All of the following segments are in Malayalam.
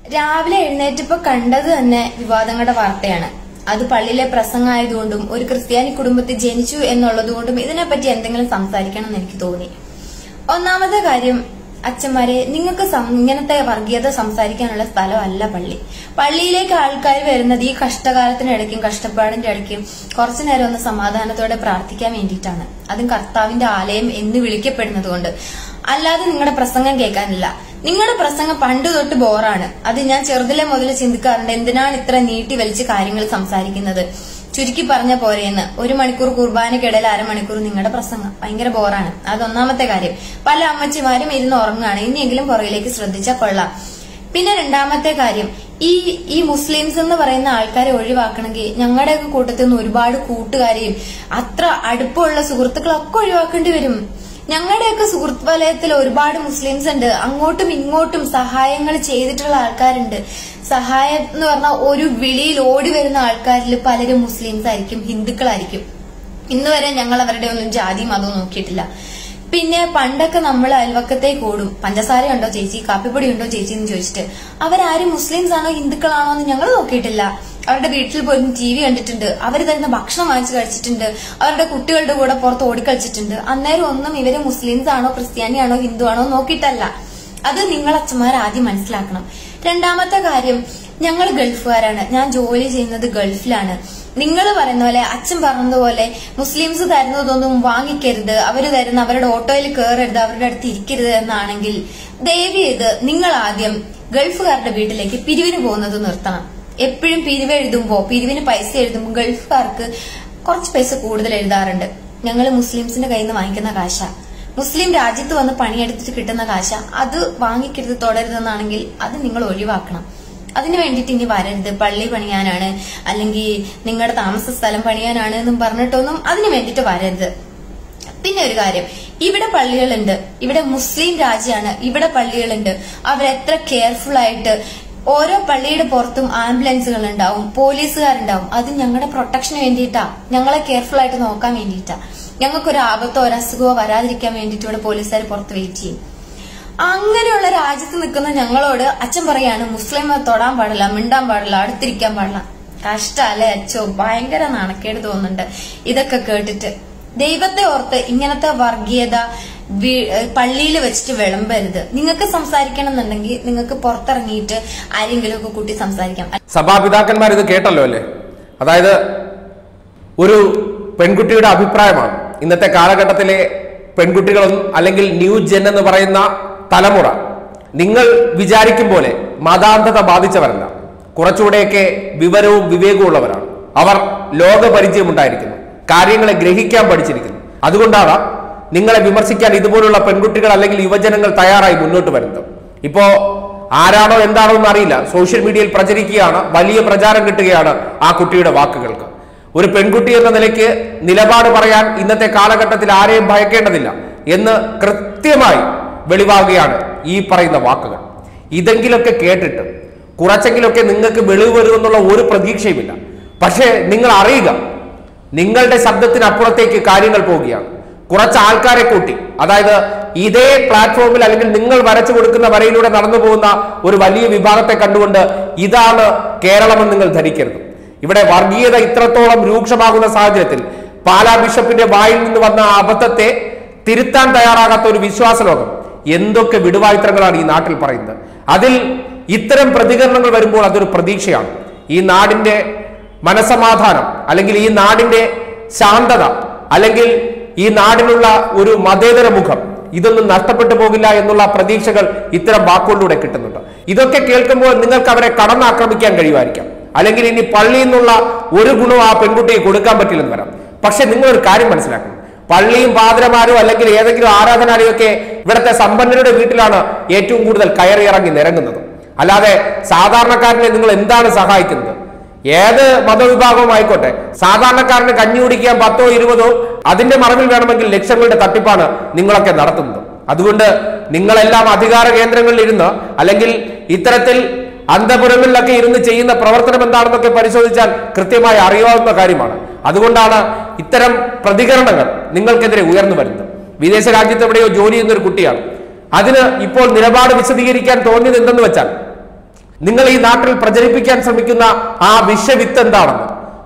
രാവിലെ എഴുന്നേറ്റപ്പോ കണ്ടത് തന്നെ വിവാദങ്ങളുടെ വാർത്തയാണ്. അത് പള്ളിയിലെ പ്രസംഗമായതുകൊണ്ടും ഒരു ക്രിസ്ത്യാനി കുടുംബത്തിൽ ജനിച്ചു എന്നുള്ളതുകൊണ്ടും ഇതിനെപ്പറ്റി എന്തെങ്കിലും സംസാരിക്കണം എന്ന് എനിക്ക് തോന്നി. ഒന്നാമത്തെ കാര്യം, അച്ഛന്മാരെ, നിങ്ങൾക്ക് ഇങ്ങനത്തെ വർഗീയത സംസാരിക്കാനുള്ള സ്ഥലമല്ല പള്ളി. പള്ളിയിലേക്ക് ആൾക്കാർ വരുന്നത് ഈ കഷ്ടകാലത്തിനിടയ്ക്കും കഷ്ടപ്പാടിന്റെ ഇടയ്ക്കും കുറച്ചു നേരം ഒന്ന് സമാധാനത്തോടെ പ്രാർത്ഥിക്കാൻ വേണ്ടിയിട്ടാണ്. അതും കർത്താവിന്റെ ആലയം എന്ന് വിളിക്കപ്പെടുന്നത് കൊണ്ട്. അല്ലാതെ നിങ്ങളുടെ പ്രസംഗം കേൾക്കാനില്ല. നിങ്ങളുടെ പ്രസംഗം പണ്ട് തൊട്ട് ബോറാണ്. അത് ഞാൻ ചെറുതിലെ മുതൽ ചിന്തിക്കാറുണ്ട്. എന്തിനാണ് ഇത്ര നീട്ടി വലിച്ച് കാര്യങ്ങൾ സംസാരിക്കുന്നത്? ചുരുക്കി പറഞ്ഞ പോരെയെന്ന്. 1 മണിക്കൂർ കുർബാനക്കിടയിൽ അരമണിക്കൂർ നിങ്ങളുടെ പ്രസംഗം ഭയങ്കര ബോറാണ്. അതൊന്നാമത്തെ കാര്യം. പല അമ്മച്ചിമാരും ഇരുന്ന് ഉറങ്ങുകയാണ്. ഇനിയെങ്കിലും പുറകിലേക്ക് ശ്രദ്ധിച്ചാൽ കൊള്ളാം. പിന്നെ രണ്ടാമത്തെ കാര്യം, ഈ മുസ്ലിംസ് എന്ന് പറയുന്ന ആൾക്കാരെ ഒഴിവാക്കണമെങ്കിൽ ഞങ്ങളുടെയൊക്കെ കൂട്ടത്തിൽ നിന്ന് ഒരുപാട് കൂട്ടുകാരെയും അത്ര അടുപ്പമുള്ള സുഹൃത്തുക്കളൊക്കെ ഒഴിവാക്കേണ്ടി വരും. ഞങ്ങളുടെയൊക്കെ സുഹൃത്ത് വലയത്തിൽ ഒരുപാട് മുസ്ലിംസ് ഉണ്ട്. അങ്ങോട്ടും ഇങ്ങോട്ടും സഹായങ്ങൾ ചെയ്തിട്ടുള്ള ആൾക്കാരുണ്ട്. സഹായം എന്ന് പറഞ്ഞാൽ ഒരു വിളിയിൽ ഓടി വരുന്ന ആൾക്കാരിൽ പലരും മുസ്ലിംസ് ആയിരിക്കും, ഹിന്ദുക്കളായിരിക്കും. ഇന്ന് വരെ ഞങ്ങൾ അവരുടെ ഒന്നും ജാതി മതവും നോക്കിയിട്ടില്ല. പിന്നെ പണ്ടൊക്കെ നമ്മൾ അയൽവക്കത്തേക്ക് ഓടും, പഞ്ചസാര ഉണ്ടോ ചേച്ചി, കാപ്പിപ്പൊടി ഉണ്ടോ ചേച്ചി എന്ന് ചോദിച്ചിട്ട്. അവരാരും മുസ്ലിംസ് ആണോ ഹിന്ദുക്കളാണോ എന്ന് ഞങ്ങൾ നോക്കിയിട്ടില്ല. അവരുടെ വീട്ടിൽ പോയി TV കണ്ടിട്ടുണ്ട്, അവർ തരുന്ന ഭക്ഷണം വാങ്ങിച്ചു കഴിച്ചിട്ടുണ്ട്, അവരുടെ കുട്ടികളുടെ കൂടെ പുറത്ത് ഓടിക്കളിച്ചിട്ടുണ്ട്. അന്നേരം ഒന്നും ഇവര് മുസ്ലിംസ് ആണോ ക്രിസ്ത്യാനിയാണോ ഹിന്ദു ആണോ നോക്കിയിട്ടല്ല. അത് നിങ്ങൾ അച്ഛന്മാർ ആദ്യം മനസ്സിലാക്കണം. രണ്ടാമത്തെ കാര്യം, ഞങ്ങൾ ഗൾഫുകാരാണ്. ഞാൻ ജോലി ചെയ്യുന്നത് ഗൾഫിലാണ്. നിങ്ങൾ പറയുന്ന പോലെ, അച്ഛൻ പറഞ്ഞതുപോലെ മുസ്ലിംസ് തരുന്നതൊന്നും വാങ്ങിക്കരുത്, അവര് തരുന്ന അവരുടെ ഓട്ടോയിൽ കയറരുത്, അവരുടെ അടുത്ത് ഇരിക്കരുത് എന്നാണെങ്കിൽ ദയവ് ചെയ്ത് നിങ്ങൾ ആദ്യം ഗൾഫുകാരുടെ വീട്ടിലേക്ക് പിരിവിന് പോകുന്നത് നിർത്തണം. എപ്പോഴും പിരിവ് എഴുതുമ്പോ, പിരിവിന് പൈസ എഴുതുമ്പോൾ ഗൾഫുകാർക്ക് കുറച്ച് പൈസ കൂടുതൽ എഴുതാറുണ്ട്. ഞങ്ങൾ മുസ്ലിംസിന്റെ കയ്യിൽ നിന്ന് വാങ്ങിക്കുന്ന കാശ, മുസ്ലിം രാജ്യത്ത് വന്ന് പണിയെടുത്തിട്ട് കിട്ടുന്ന കാശ, അത് വാങ്ങിക്കരുത്, തുടരുതെന്നാണെങ്കിൽ അത് നിങ്ങൾ ഒഴിവാക്കണം. അതിനു വേണ്ടിയിട്ട് ഇനി വരരുത്. പള്ളി പണിയാനാണ് അല്ലെങ്കിൽ നിങ്ങളുടെ താമസ സ്ഥലം പണിയാനാണ് എന്നും പറഞ്ഞിട്ടൊന്നും അതിനു വേണ്ടിയിട്ട് വരരുത്. പിന്നെ ഒരു കാര്യം, ഇവിടെ പള്ളികളുണ്ട്, ഇവിടെ മുസ്ലിം രാജ്യമാണ്, ഇവിടെ പള്ളികളുണ്ട്. അവരെത്ര കെയർഫുൾ ആയിട്ട്, ഓരോ പള്ളിയുടെ പുറത്തും ആംബുലൻസുകൾ ഉണ്ടാവും, പോലീസുകാരുണ്ടാവും. അത് ഞങ്ങളുടെ പ്രൊട്ടക്ഷന് വേണ്ടിയിട്ടാ, ഞങ്ങളെ കെയർഫുൾ ആയിട്ട് നോക്കാൻ വേണ്ടിയിട്ടാ. ഞങ്ങൾക്കൊരു ആപത്തോ ഒരു അസുഖമോ വരാതിരിക്കാൻ വേണ്ടിയിട്ട് ഇവിടെ പോലീസുകാർ പുറത്ത് വെയിറ്റ് ചെയ്യും. അങ്ങനെയുള്ള രാജ്യത്ത് നിൽക്കുന്ന ഞങ്ങളോട് അച്ഛൻ പറയാണ് മുസ്ലിം തൊടാൻ പാടില്ല, മിണ്ടാൻ പാടില്ല, അടുത്തിരിക്കാൻ പാടില്ല. കഷ്ടല്ലേ അച്ഛോ, ഭയങ്കര നാണക്കേട് തോന്നുന്നുണ്ട് ഇതൊക്കെ കേട്ടിട്ട്. ദൈവത്തെ ഓർത്ത് ഇങ്ങനത്തെ വർഗീയത പള്ളിയിൽ വെച്ചിട്ട് വിളമ്പരുത്. നിങ്ങൾക്ക് സംസാരിക്കണം എന്നുണ്ടെങ്കിൽ നിങ്ങൾക്ക് പുറത്തിറങ്ങിയിട്ട് ആരെങ്കിലും ഒക്കെ കൂട്ടി സംസാരിക്കാം. സഭാപിതാക്കന്മാർ ഇത് കേട്ടല്ലോ അല്ലേ? അതായത് ഒരു പെൺകുട്ടിയുടെ അഭിപ്രായമാണ്. ഇന്നത്തെ കാലഘട്ടത്തിലെ പെൺകുട്ടികളൊന്നും അല്ലെങ്കിൽ ന്യൂ ജെൻ എന്ന് പറയുന്ന തലമുറ നിങ്ങൾ വിചാരിക്കും പോലെ മതാന്ധത ബാധിച്ചവരല്ല. കുറച്ചുകൂടെയൊക്കെ വിവരവും വിവേകവും ഉള്ളവരാണ്. അവർ ലോകപരിചയം ഉണ്ടായിരിക്കുന്നു, കാര്യങ്ങളെ ഗ്രഹിക്കാൻ പഠിച്ചിരിക്കുന്നു. അതുകൊണ്ടാണ് നിങ്ങളെ വിമർശിക്കാൻ ഇതുപോലുള്ള പെൺകുട്ടികൾ അല്ലെങ്കിൽ യുവജനങ്ങൾ തയ്യാറായി മുന്നോട്ട് വരുന്നത്. ഇപ്പോ ആരാണോ എന്താണോ എന്ന് അറിയില്ല, സോഷ്യൽ മീഡിയയിൽ പ്രചരിക്കുകയാണ്, വലിയ പ്രചാരം കിട്ടുകയാണ് ആ കുട്ടിയുടെ വാക്കുകൾക്ക്. ഒരു പെൺകുട്ടി എന്ന നിലയ്ക്ക് നിലപാട് പറയാൻ ഇന്നത്തെ കാലഘട്ടത്തിൽ ആരെയും ഭയക്കേണ്ടതില്ല എന്ന് കൃത്യമായി വെളിവാകുകയാണ് ഈ പറയുന്ന വാക്കുകൾ. ഇതെങ്കിലൊക്കെ കേട്ടിട്ട് കുറച്ചെങ്കിലൊക്കെ നിങ്ങൾക്ക് വെളിവ് വരുമെന്നുള്ള ഒരു പ്രതീക്ഷയുമില്ല. പക്ഷേ നിങ്ങൾ അറിയുക, നിങ്ങളുടെ ശബ്ദത്തിനപ്പുറത്തേക്ക് കാര്യങ്ങൾ പോവുകയാണ്. കുറച്ച് ആൾക്കാരെ കൂട്ടി, അതായത് ഇതേ പ്ലാറ്റ്ഫോമിൽ അല്ലെങ്കിൽ നിങ്ങൾ വരച്ചു കൊടുക്കുന്ന വരയിലൂടെ നടന്നു പോകുന്ന ഒരു വലിയ വിഭാഗത്തെ കണ്ടുകൊണ്ട് ഇതാണ് കേരളമെന്ന് നിങ്ങൾ ധരിക്കരുത്. ഇവിടെ വർഗീയത ഇത്രത്തോളം രൂക്ഷമാകുന്ന സാഹചര്യത്തിൽ പാലാ ബിഷപ്പിന്റെ വായിൽ നിന്ന് വന്ന അബദ്ധത്തെ തിരുത്താൻ തയ്യാറാകാത്ത ഒരു വിശ്വാസ ലോകം എന്തൊക്കെ വിടുവായുത്തരങ്ങളാണ് ഈ നാട്ടിൽ പറയുന്നത്. അതിൽ ഇത്തരം പ്രതികരണങ്ങൾ വരുമ്പോൾ അതൊരു പ്രതീക്ഷയാണ്. ഈ നാടിന്റെ മനസമാധാനം അല്ലെങ്കിൽ ഈ നാടിന്റെ ശാന്തത അല്ലെങ്കിൽ ഈ നാടിനുള്ള ഒരു മതേതര മുഖം ഇതൊന്നും നഷ്ടപ്പെട്ടു പോകില്ല എന്നുള്ള പ്രതീക്ഷകൾ ഇത്തരം വാക്കുകളിലൂടെ കിട്ടുന്നുണ്ട്. ഇതൊക്കെ കേൾക്കുമ്പോൾ നിങ്ങൾക്ക് അവരെ കടന്നാക്രമിക്കാൻ കഴിയുമായിരിക്കാം, അല്ലെങ്കിൽ ഇനി പള്ളിയിൽ നിന്നുള്ള ഒരു ഗുണവും ആ പെൺകുട്ടിയെ കൊടുക്കാൻ പറ്റില്ലെന്ന് വരാം. പക്ഷെ നിങ്ങളൊരു കാര്യം മനസ്സിലാക്കണം, പള്ളിയും പാതിരമാരോ അല്ലെങ്കിൽ ഏതെങ്കിലും ആരാധനാലയമൊക്കെ ഇവിടുത്തെ സമ്പന്നരുടെ വീട്ടിലാണ് ഏറ്റവും കൂടുതൽ കയറിയിറങ്ങി നിരങ്ങുന്നത്. അല്ലാതെ സാധാരണക്കാരനെ നിങ്ങൾ എന്താണ് സഹായിക്കുന്നത്? ഏത് മതവിഭാഗവും ആയിക്കോട്ടെ, സാധാരണക്കാരന് കഞ്ഞി കുടിക്കാൻ 10ഓ 20ഓ അതിന്റെ മറവിൽ വേണമെങ്കിൽ ലക്ഷങ്ങളുടെ തട്ടിപ്പാണ് നിങ്ങളൊക്കെ നടത്തുന്നത്. അതുകൊണ്ട് നിങ്ങളെല്ലാം അധികാര കേന്ദ്രങ്ങളിൽ ഇരുന്ന് അല്ലെങ്കിൽ ഇത്തരത്തിൽ അന്തപുരങ്ങളിലൊക്കെ ഇരുന്ന് ചെയ്യുന്ന പ്രവർത്തനം എന്താണെന്നൊക്കെ പരിശോധിച്ചാൽ കൃത്യമായി അറിയാവുന്ന കാര്യമാണ്. അതുകൊണ്ടാണ് ഇത്തരം പ്രതികരണങ്ങൾ നിങ്ങൾക്കെതിരെ ഉയർന്നു വരുന്നത്. വിദേശ രാജ്യത്ത് എവിടെയോ ജോലി ചെയ്യുന്ന ഒരു കുട്ടിയാണ്. അതിന് ഇപ്പോൾ നിലപാട് വിശദീകരിക്കാൻ തോന്നിയത് എന്തെന്ന് വെച്ചാൽ നിങ്ങൾ ഈ നാട്ടിൽ പ്രചരിപ്പിക്കാൻ ശ്രമിക്കുന്ന ആ വിഷവിത്ത് എന്താണെന്ന്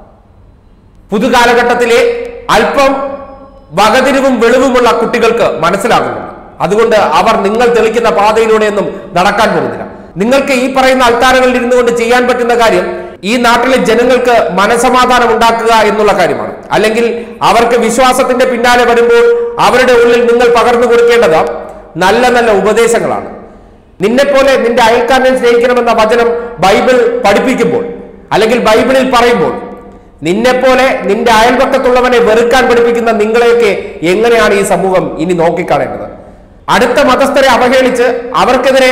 പുതുകാലഘട്ടത്തിലെ അല്പം വകതിരിവും വെളിവുമുള്ള കുട്ടികൾക്ക് മനസ്സിലാകുന്നുണ്ട്. അതുകൊണ്ട് അവർ നിങ്ങൾ തെളിക്കുന്ന പാതയിലൂടെയൊന്നും നടക്കാൻ പോകുന്നില്ല. നിങ്ങൾക്ക് ഈ പറയുന്ന അൾത്താരകളിൽ ഇരുന്നു കൊണ്ട് ചെയ്യാൻ പറ്റുന്ന കാര്യം ഈ നാട്ടിലെ ജനങ്ങൾക്ക് മനസമാധാനം ഉണ്ടാക്കുക എന്നുള്ള കാര്യമാണ്. അല്ലെങ്കിൽ അവർക്ക് വിശ്വാസത്തിന്റെ പിന്നാലെ വരുമ്പോൾ അവരുടെ ഉള്ളിൽ നിങ്ങൾ പകർന്നു കൊടുക്കേണ്ടത് നല്ല നല്ല ഉപദേശങ്ങളാണ്. നിന്നെപ്പോലെ നിന്റെ അയൽക്കാരനെ സ്നേഹിക്കണമെന്ന വചനം ബൈബിൾ പഠിപ്പിക്കുമ്പോൾ അല്ലെങ്കിൽ ബൈബിളിൽ പറയുമ്പോൾ നിന്നെപ്പോലെ നിന്റെ അയൽപക്കത്തുള്ളവനെ വെറുക്കാൻ പഠിപ്പിക്കുന്ന നിങ്ങളെയൊക്കെ എങ്ങനെയാണ് ഈ സമൂഹം ഇനി നോക്കിക്കാണേണ്ടത്? അടുത്ത മതസ്ഥരെ അവഹേളിച്ച് അവർക്കെതിരെ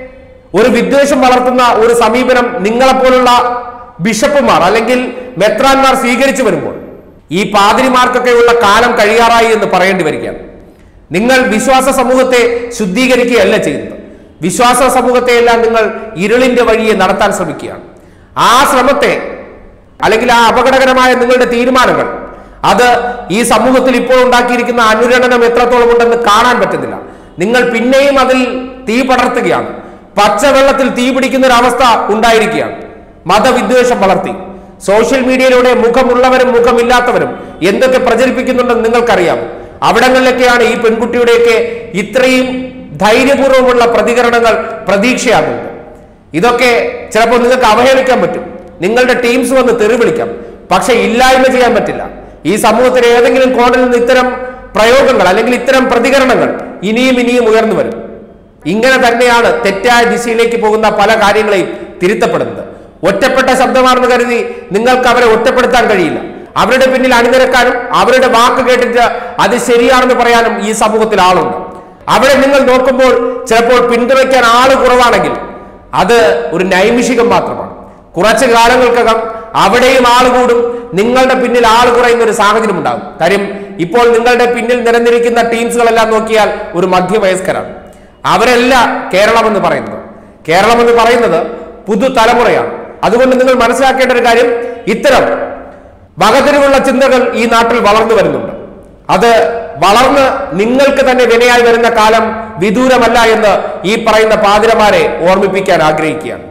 ഒരു വിദ്വേഷം വളർത്തുന്ന ഒരു സമീപനം നിങ്ങളെപ്പോലുള്ള ബിഷപ്പുമാർ അല്ലെങ്കിൽ മെത്രാന്മാർ സ്വീകരിച്ചു വരുമ്പോൾ ഈ പാതിരിമാർക്കൊക്കെയുള്ള കാലം കഴിയാറായി എന്ന് പറയേണ്ടി വരികയാണ്. നിങ്ങൾ വിശ്വാസ സമൂഹത്തെ ശുദ്ധീകരിക്കുകയല്ല ചെയ്യുന്നത്. വിശ്വാസ സമൂഹത്തെയെല്ലാം നിങ്ങൾ ഇരുളിന്റെ വഴിയെ നടത്താൻ ശ്രമിക്കുകയാണ്. ആ ശ്രമത്തെ അല്ലെങ്കിൽ ആ അപകടകരമായ നിങ്ങളുടെ തീരുമാനങ്ങൾ അത് ഈ സമൂഹത്തിൽ ഇപ്പോൾ ഉണ്ടാക്കിയിരിക്കുന്ന അനുരണനം എത്രത്തോളം ഉണ്ടെന്ന് കാണാൻ പറ്റുന്നില്ല. നിങ്ങൾ പിന്നെയും അതിൽ തീ പടർത്തുകയാണ്. പച്ചവെള്ളത്തിൽ തീ പിടിക്കുന്ന ഒരു അവസ്ഥ ഉണ്ടായിരിക്കുകയാണ്. മതവിദ്വേഷം വളർത്തി സോഷ്യൽ മീഡിയയിലൂടെ മുഖമുള്ളവരും മുഖമില്ലാത്തവരും എന്തൊക്കെ പ്രചരിപ്പിക്കുന്നുണ്ടെന്ന് നിങ്ങൾക്കറിയാം. അവിടങ്ങളിലൊക്കെയാണ് ഈ പെൺകുട്ടിയുടെയൊക്കെ ഇത്രയും ധൈര്യപൂർവ്വമുള്ള പ്രതികരണങ്ങൾ പ്രതീക്ഷയാകുന്നത്. ഇതൊക്കെ ചിലപ്പോൾ നിങ്ങൾക്ക് അവഹേളിക്കാൻ പറ്റും, നിങ്ങളുടെ ടീംസ് വന്ന് തെറി വിളിക്കാം, പക്ഷെ ഇല്ലായ്മ ചെയ്യാൻ പറ്റില്ല. ഈ സമൂഹത്തിലെ ഏതെങ്കിലും കോണിൽ നിന്ന് ഇത്തരം പ്രയോഗങ്ങൾ അല്ലെങ്കിൽ ഇത്തരം പ്രതികരണങ്ങൾ ഇനിയും ഇനിയും ഉയർന്നു വരും. ഇങ്ങനെ തന്നെയാണ് തെറ്റായ ദിശയിലേക്ക് പോകുന്ന പല കാര്യങ്ങളെയും തിരുത്തപ്പെടുന്നത്. ഒറ്റപ്പെട്ട ശബ്ദമാണെന്ന് കരുതി നിങ്ങൾക്ക് അവരെ ഒറ്റപ്പെടുത്താൻ കഴിയില്ല. അവരുടെ പിന്നിൽ അണിനിരക്കാനും അവരുടെ വാക്ക് കേട്ടിട്ട് അത് ശരിയാണെന്ന് പറയാനും ഈ സമൂഹത്തിൽ ആളുണ്ട്. അവിടെ നിങ്ങൾ നോക്കുമ്പോൾ ചിലപ്പോൾ പിന്തുണയ്ക്കാൻ ആള് കുറവാണെങ്കിൽ അത് ഒരു നൈമിഷികം മാത്രമാണ്. കുറച്ചു കാലങ്ങൾക്കകം അവിടെയും ആൾ കൂടും, നിങ്ങളുടെ പിന്നിൽ ആൾ കുറയുന്ന ഒരു സാഹചര്യം ഉണ്ടാകും. കാര്യം ഇപ്പോൾ നിങ്ങളുടെ പിന്നിൽ നിരന്നിരിക്കുന്ന ടീംസുകളെല്ലാം നോക്കിയാൽ ഒരു മധ്യവയസ്കരാണ്. അവരല്ല കേരളം എന്ന് പറയുന്നത്. കേരളം എന്ന് പറയുന്നത് പുതുതലമുറയാണ്. അതുകൊണ്ട് നിങ്ങൾ മനസ്സിലാക്കേണ്ട ഒരു കാര്യം, ഇത്തരം വകതിരിവുള്ള ചിന്തകൾ ഈ നാട്ടിൽ വളർന്നു വരുന്നുണ്ട്. അത് വളർന്ന് നിങ്ങൾക്ക് തന്നെ വിനയായി വരുന്ന കാലം വിദൂരമല്ല എന്ന് ഈ പറയുന്ന പാതിരമാരെ ഓർമ്മിപ്പിക്കാൻ ആഗ്രഹിക്കുകയാണ്.